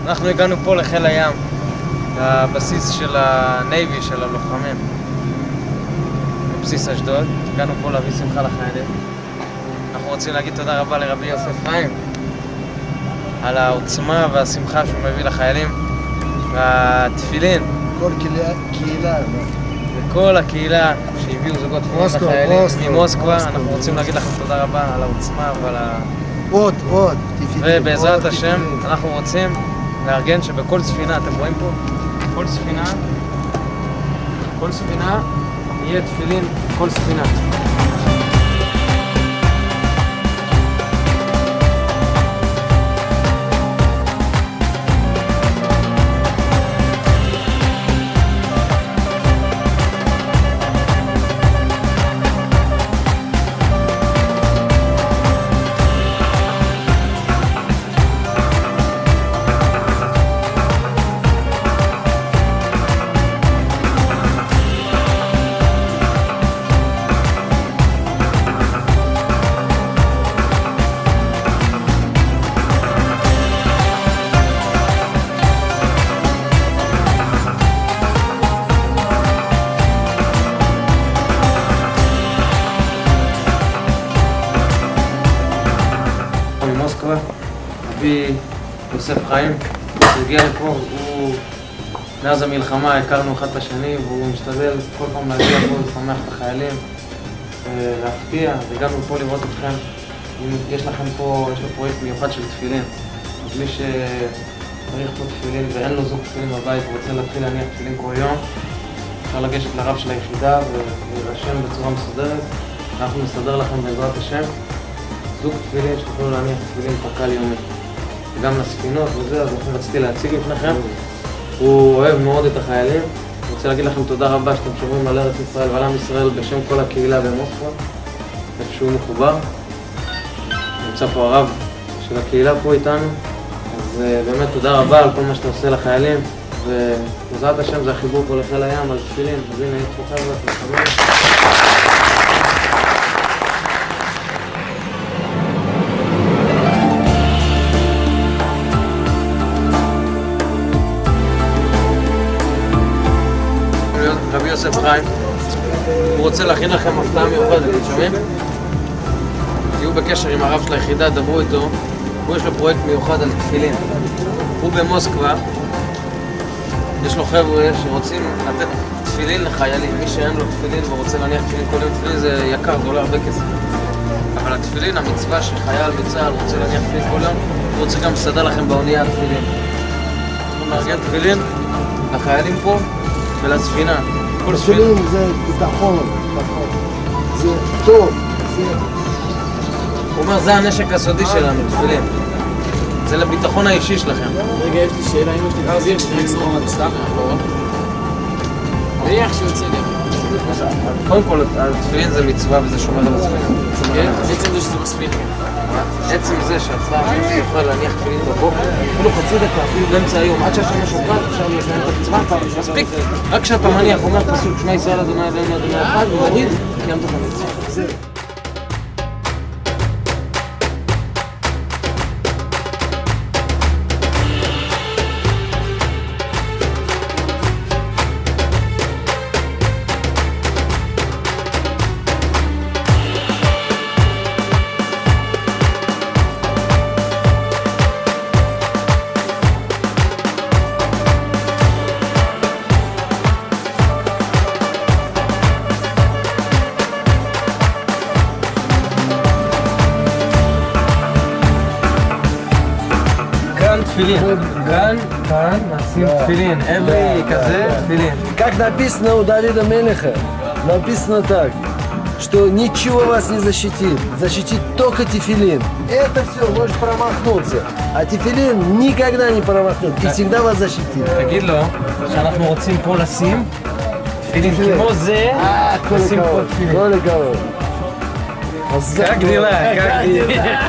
אנחנו הגענו פה לחיל הים, לבסיס של הנייבי, של הלוחמים, בבסיס אשדוד. הגענו פה להביא שמחה לחיילים. אנחנו רוצים להגיד תודה רבה לרבי יוסף חיים על העוצמה והשמחה שהוא מביא לחיילים, והתפילין. כל קהילה. וכל הקהילה שהביאו זוגות תפילין לחיילים ממוסקבה. אנחנו רוצים להגיד לכם תודה רבה על העוצמה ועל עוד. ובעזרת השם אנחנו רוצים לארגן שבכל ספינה, אתם רואים פה, כל ספינה יהיה תפילין, כל ספינה. ממוסקבה, אבי יוסף חיים, שהגיע לפה, מאז המלחמה הכרנו אחד את השני, והוא משתדל כל פעם להגיע פה לשמח את החיילים, להפתיע, והגענו פה לראות אתכם. יש לכם פה, יש לו פרויקט מיוחד של תפילין, אז מי שצריך פה תפילין ואין לו זוג תפילין בבית ורוצה להתחיל להניח תפילין כל יום, אפשר לגשת לרב של היחידה ולהירשם בצורה מסודרת. אנחנו נסדר לכם בעזרת השם זוג תפילין שתוכלו להניח תפילין פק"ל יומי. וגם לספינות וזה, אז אני רציתי להציג לפניכם. הוא אוהב מאוד את החיילים. אני רוצה להגיד לכם תודה רבה שאתם שומרים על ארץ ישראל ועל עם ישראל בשם כל הקהילה במוסקבה, איפה שהוא מחובר. נמצא פה הרב של הקהילה פה איתנו, אז באמת תודה רבה על כל מה שאתה עושה לחיילים, ובעזרת השם זה החיבור פה לחיל הים על תפילין. אז הנה, יש פה חבר'ה, אתם שומעים. רבי יוסף חיים, הוא רוצה להכין לכם הפתעה מיוחדת, אתם שומעים? תהיו בקשר עם הרב של היחידה, דברו איתו, הוא יש לו פרויקט מיוחד על תפילין. הוא במוסקבה, יש לו חבר'ה שרוצים לתת תפילין לחיילים. מי שאין לו תפילין ורוצה להניח תפילין כל יום, תפילין זה יקר, זה עולה הרבה כסף. אבל התפילין, המצווה שחייל בצה"ל רוצה להניח תפילין כל יום, הוא רוצה גם לסדר לכם באונייה תפילין. אנחנו נארגן תפילין לחיילים פה ולספינה. תפילין זה ביטחון, זה טוב, הוא אומר, זה הנשק הסודי שלנו, תפילין. זה לביטחון האישי שלכם. רגע, יש לי שאלה, אם יש לי חזיר שאני אקסור מהצלח מאחורה. ואיך שיוצא לי. קודם כל, התפילין זה מצווה וזה שומר על הספינה. כן? עצם זה שזה מספיק. עצם זה שהצלח יוכל להניח תפילין בבוקר, אפילו חצי דקה, אפילו באמצע היום, עד שהשמש שוקעת, אפשר לקיים את המצווה, מספיק. רק כשאתה מניח, אומר פסוק, שמע ישראל אדוני אלוהינו אדוני אחד, ונגיד, קיימת את המצווה. כאן נשים תפילין, אברי כזה, תפילин. Как написано у Давида Мелеха, написано так, что ничего вас не защитит, защитит только тефилин. Это все, может промахнуться, а тефилин никогда не промахнет и всегда вас защитит. תגיד לו שאנחנו רוצים פה לשים תפילין כמו זה, לשים פה תפילין. כל הכבוד. כך גדילה, כך גדילה.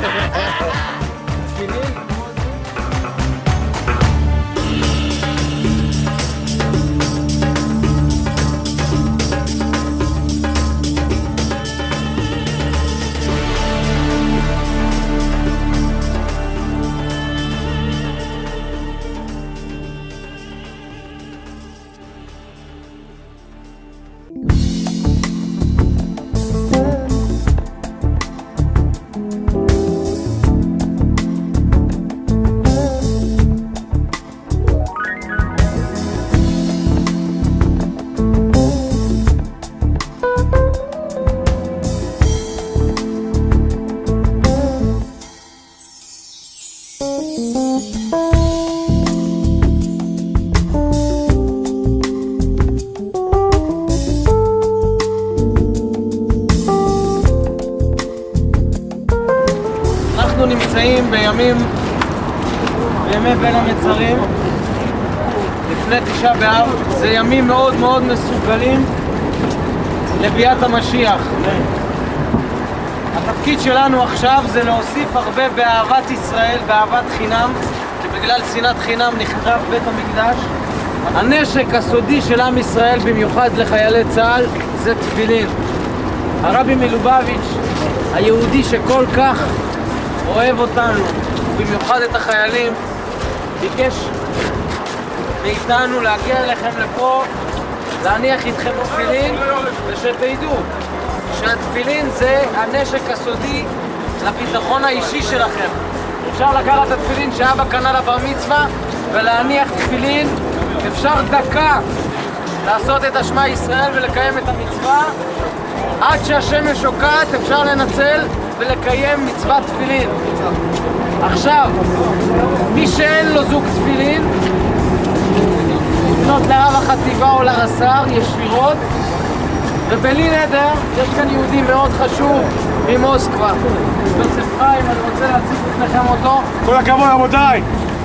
אנחנו נמצאים בימי בין המצרים לפני תשעה באב. זה ימים מאוד מאוד מסוגלים לביאת המשיח. התפקיד שלנו עכשיו זה להוסיף הרבה באהבת ישראל, באהבת חינם, שבגלל שנאת חינם נחרב בית המקדש. הנשק הסודי של עם ישראל, במיוחד לחיילי צה"ל, זה תפילין. הרבי מלובביץ', היהודי שכל כך אוהב אותנו, במיוחד את החיילים, ביקש מאיתנו להגיע אליכם לפה, להניח איתכם תפילין, ושתדעו שהתפילין זה הנשק הסודי לביטחון האישי שלכם. אפשר לקחת את התפילין שאבא קנה לבר מצווה ולהניח תפילין, אפשר דקה לעשות את השמע ישראל ולקיים את המצווה. עד שהשמש שוקעת אפשר לנצל ולקיים מצוות תפילין. עכשיו, מי שאין לו זוג תפילין, לפנות לרב החטיבה או לרס"ר ישירות, ובלי נדר, יש כאן יהודי מאוד חשוב ממוסקבה, יוסף חיים, אני רוצה להציג בפניכם אותו. כל הכבוד רבותיי!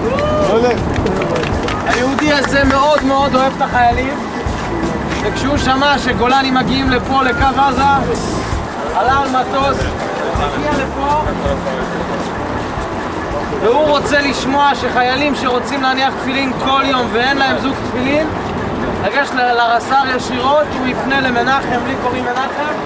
היהודי הזה מאוד מאוד אוהב את החיילים, וכשהוא שמע שגולנים מגיעים לפה, לקו עזה, עלה על מטוס, הגיע לפה, והוא רוצה לשמוע שחיילים שרוצים להניח תפילין כל יום ואין להם זוג תפילין, לגש לרס"ר ישירות, הוא יפנה למנחם, לי קוראים מנחם,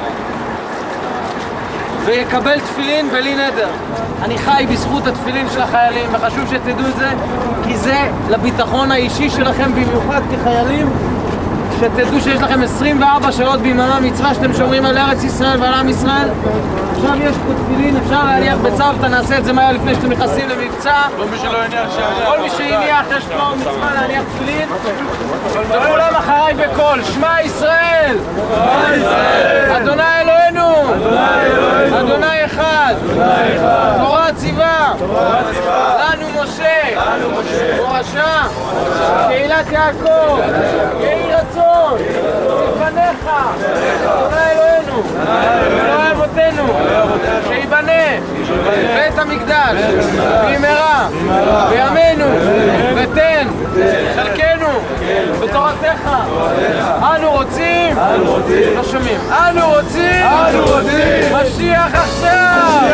ויקבל תפילין בלי נדר. אני חי בזכות התפילין של החיילים, וחשוב שתדעו את זה, כי זה לביטחון האישי שלכם, במיוחד כחיילים, שתדעו שיש לכם 24 שעות ביממה מצווה שאתם שומרים על ארץ ישראל ועל עם ישראל. עכשיו יש פה תפילין, אפשר להניח בצוותא, נעשה את זה מהר לפני שאתם נכנסים למבצע. כל מי שהניח, יש פה מצווה להניח תפילין. וכולם אחריי בקול, שמע ישראל! אדוני אלוהינו! אדוני אחד! תורה ציווה! לנו משה! מורשה! קהילת יעקב! יהי רצון! לפניך! אדוני אלוהינו! אלוהי אבותינו! שיבנה בית המקדש במהרה בימינו, ותן חלקנו בתורתך. אנו רוצים, לא שומעים, אנו רוצים משיח עכשיו.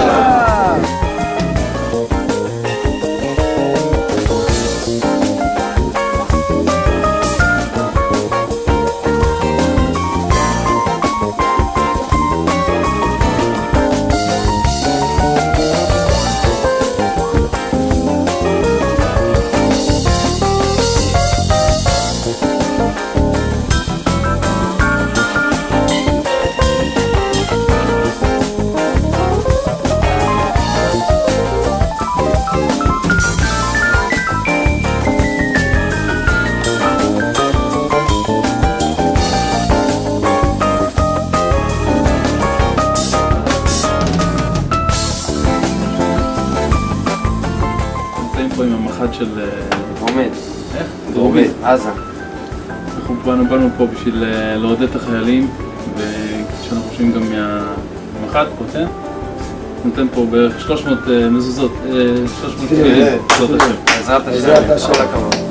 של עומד. איך? עומד, עזה. אנחנו באנו פה בשביל לעודד את החיילים, וכשאנחנו חושבים גם מהמח"ט פה, כן? נותן פה בערך 300 מזוזות, 300 תפילין, בעזרת השם. כל הכבוד.